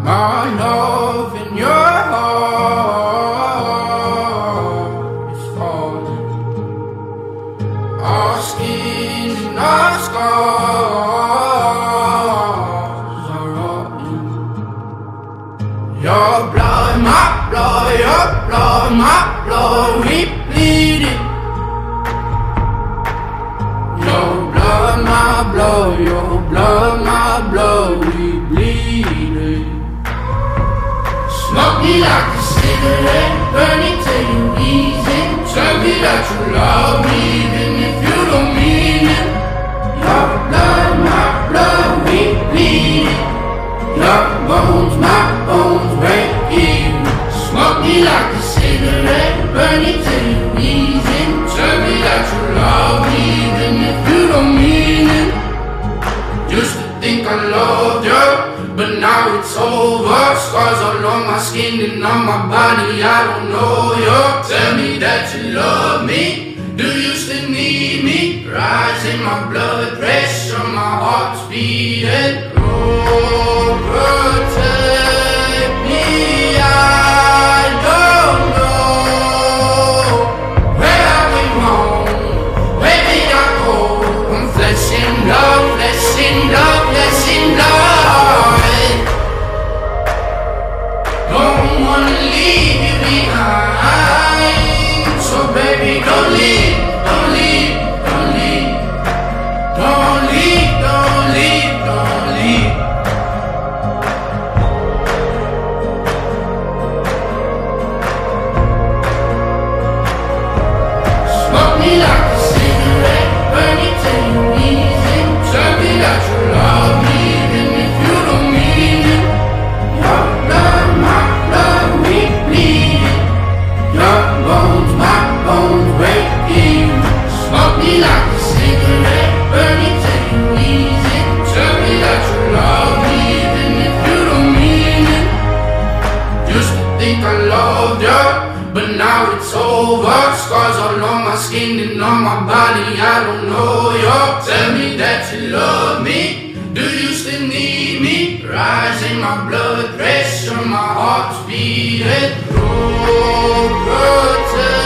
My love in your heart is falling. Our skin and our scars are rotten. Your blood, my blood, your blood, my blood, we bleeding. Your blood, my blood, your blood, my blood, we bleeding. Smoke me like a cigarette, burn it till you're wheezing. Tell me that you love me, even if you don't mean it. Your blood, my blood, we bleeding. Your bones, my bones, break even. Smoke me like a cigarette, burn it till you're wheezing. Tell me that you love me, even if you don't mean it. Used to think I loved you, but now it's over. Scars all on my skin and on my body, I don't know you. Tell me that you love me, do you still need me? Rising my blood pressure, my heart's beating. Oh, protect me, I don't know. Where are we wrong? Where did I go? I'm flesh and love, flesh and love, flesh and love. Don't wanna leave you behind, so baby don't leave, don't leave, don't leave. Don't leave, don't leave, don't leave. Smoke me like a cigarette, burn it till you're wheezing. Tell me that you love me, even if you don't mean it. Your blood, my blood, we bleeding. Your bones, my bones, break even. Smoke me like a cigarette, burn it till you're wheezing. Tell me that you love me, even if you don't mean it. Used to think I loved you, but now it's over. Scars all on my skin and on my body, I don't know you. Tell me that you love me, do you still need me? Rising my blood pressure, my heart's beating. Oh, protect